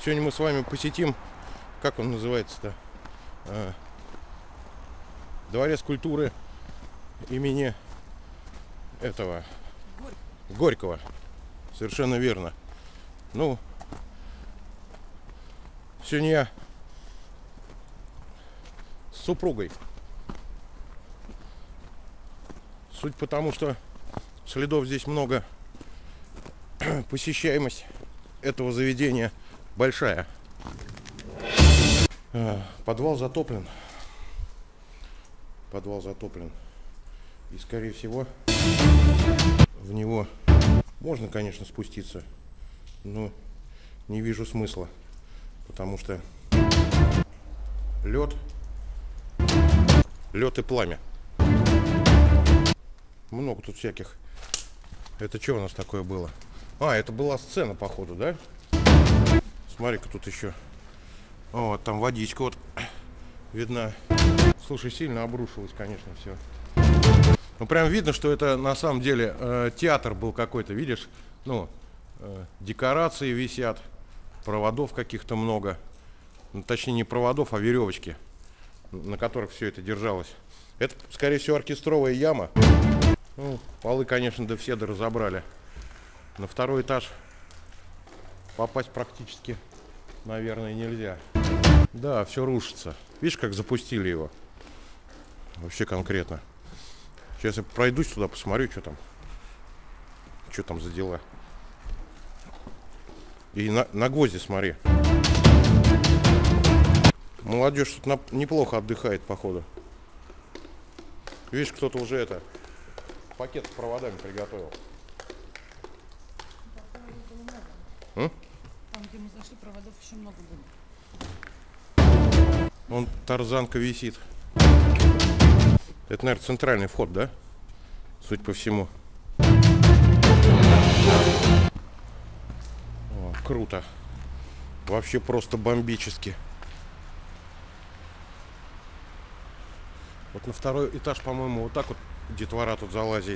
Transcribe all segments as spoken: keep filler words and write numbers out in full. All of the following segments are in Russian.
Сегодня мы с вами посетим, как он называется-то, а, Дворец культуры имени этого Горького. Совершенно верно. Ну, сегодня я с супругой. Суть потому, что следов здесь много, посещаемость этого заведения большая. Подвал затоплен. Подвал затоплен. И, скорее всего, в него можно, конечно, спуститься, но не вижу смысла, потому что лед, лед и пламя. Много тут всяких. Это что у нас такое было? А, это была сцена, походу, да? Смотри-ка, тут еще. О, там водичка вот видна. Слушай, сильно обрушилось, конечно, все. Ну, прям видно, что это на самом деле э, театр был какой-то, видишь? Ну, э, декорации висят, проводов каких-то много. Ну, точнее, не проводов, а веревочки, на которых все это держалось. Это, скорее всего, оркестровая яма. Ну, полы, конечно, да все да разобрали. На второй этаж попасть практически, наверное, нельзя. Да, все рушится. Видишь, как запустили его? Вообще конкретно. Сейчас я пройдусь туда, посмотрю, что там. Что там за дела. И на, на гвозди смотри. Молодежь тут на, неплохо отдыхает, походу. Видишь, кто-то уже это пакет с проводами приготовил. М? Там, где мы зашли, проводов еще много было. Вон тарзанка висит. Это, наверное, центральный вход, да? Судя по всему. О, круто. Вообще просто бомбически. Вот на второй этаж, по-моему, вот так вот детвора тут залазит.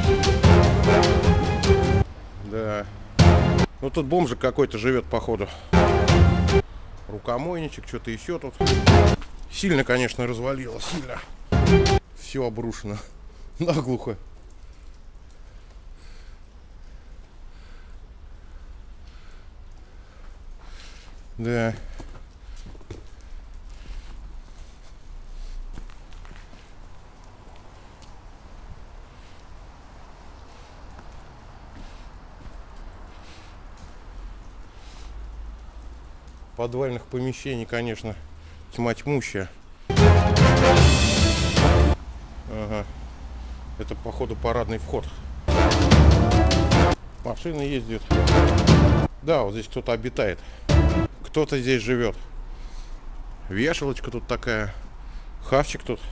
Да. Ну тут бомжик какой-то живет, походу. Рукомойничек, что-то еще тут. Сильно, конечно, развалило, сильно. Все обрушено. Наглухо. Да. Подвальных помещений, конечно, тьма тьмущая. Ага. Это, походу, парадный вход. Машины ездят. Да, вот здесь кто-то обитает. Кто-то здесь живет. Вешалочка тут такая. Хавчик тут.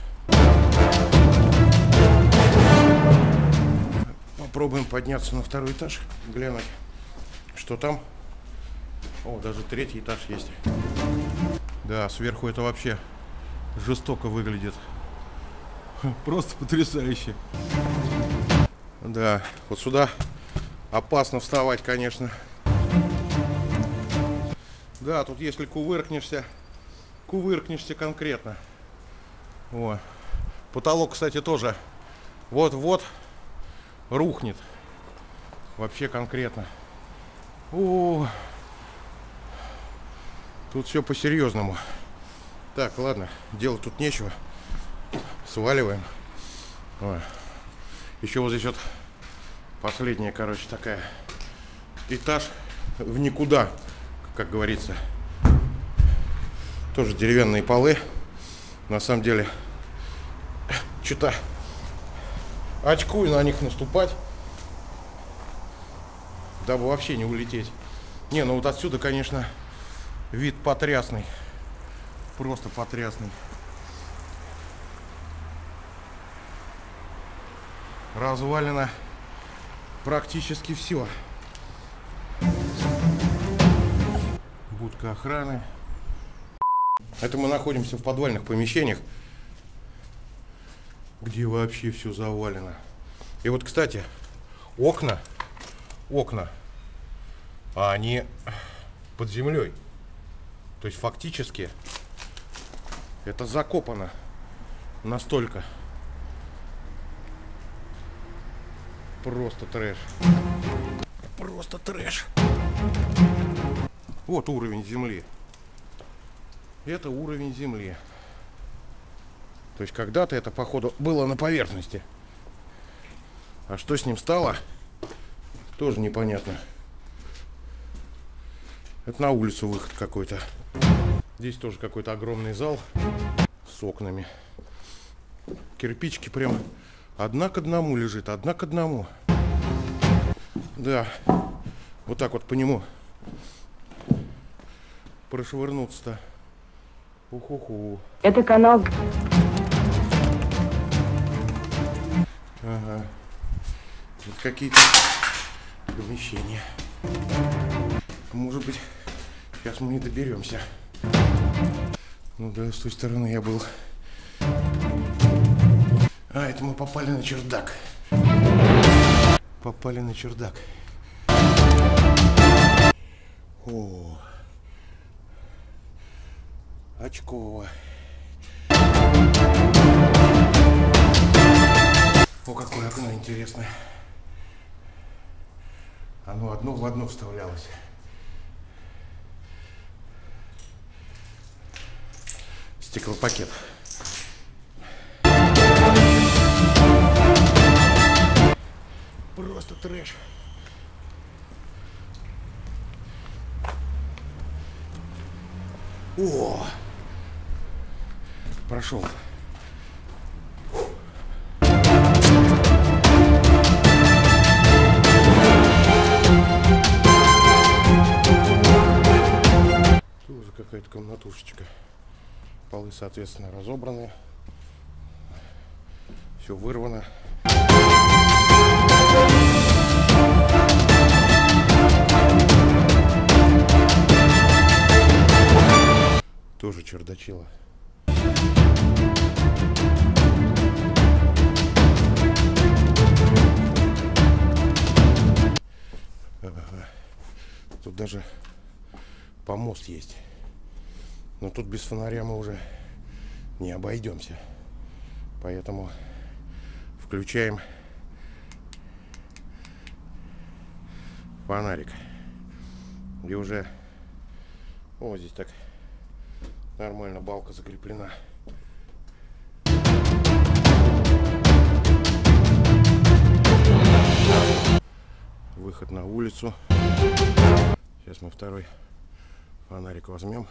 Попробуем подняться на второй этаж. Глянуть, что там. О, даже третий этаж есть. Да, сверху это вообще жестоко выглядит. Просто потрясающе. Да, вот сюда опасно вставать, конечно. Да, тут если кувыркнешься, кувыркнешься конкретно. О, потолок, кстати, тоже вот-вот рухнет. Вообще конкретно. О, тут все по-серьезному. Так, ладно, делать тут нечего. Сваливаем. Ой. Еще вот здесь вот последняя, короче, такая этаж в никуда, как говорится. Тоже деревянные полы. На самом деле, что-то очкую на них наступать, дабы вообще не улететь. Не, ну вот отсюда, конечно, вид потрясный. Просто потрясный. Развалено практически все. Будка охраны. Это мы находимся в подвальных помещениях, где вообще все завалено. И вот, кстати, окна, окна, а они под землей. То есть фактически это закопано настолько. Просто трэш. Просто трэш. Вот уровень земли. Это уровень земли. То есть когда-то это, походу, было на поверхности. А что с ним стало, тоже непонятно. Это на улицу выход какой-то. Здесь тоже какой-то огромный зал с окнами. Кирпичики прям одна к одному лежит, одна к одному. Да, вот так вот по нему прошвырнуться-то. Уху-ху. Это канал. Ага. Вот какие-то помещения. Может быть, сейчас мы не доберемся. Ну да, с той стороны я был. А, это мы попали на чердак. Попали на чердак. О, очково. О, какое окно интересное. Оно одно в одно вставлялось. Стеклопакет. Просто трэш. О! Прошел. Тоже какая-то комнатушечка. Полы, соответственно, разобраны. Все вырвано. Тоже чердачило. Ага. Тут даже помост есть. Но тут без фонаря мы уже не обойдемся. Поэтому включаем фонарик. И уже о, здесь так нормально балка закреплена. Выход на улицу. Сейчас мы второй фонарик возьмем,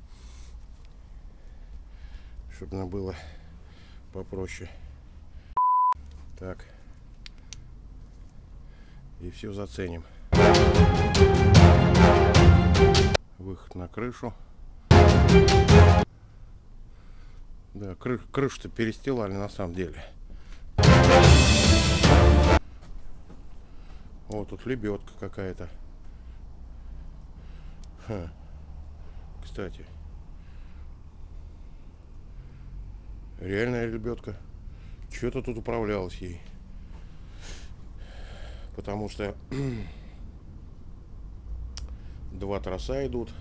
чтобы нам было попроще. Так. И все заценим. Выход на крышу. Да, кры крышу-то перестилали на самом деле. Вот тут лебедка какая-то. Ха. Кстати. Реальная лебедка. Что-то тут управлялось ей. Потому что два троса идут.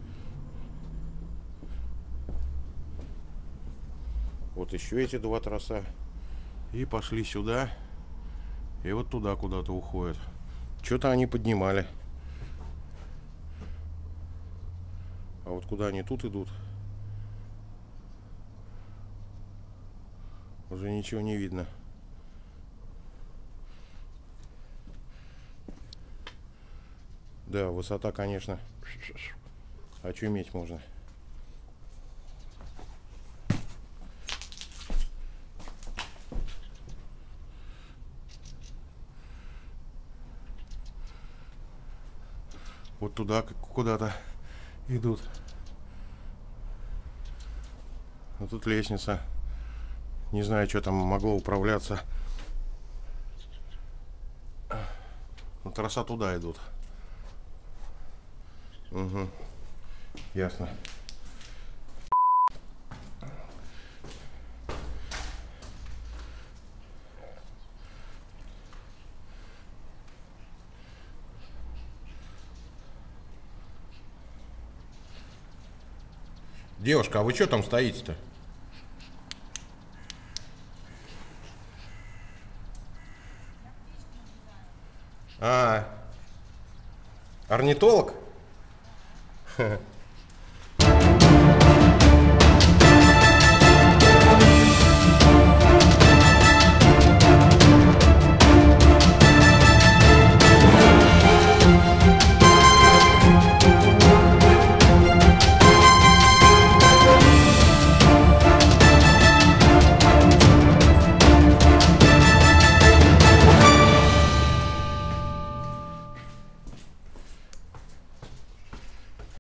Вот еще эти два троса. И пошли сюда. И вот туда куда-то уходят. Что-то они поднимали. А вот куда они тут идут, уже ничего не видно. Да, высота, конечно, очуметь можно. Вот туда куда-то идут. А тут лестница. Не знаю, что там могло управляться. Но троса туда идут. Угу. Ясно. Девушка, а вы что там стоите-то? А, орнитолог?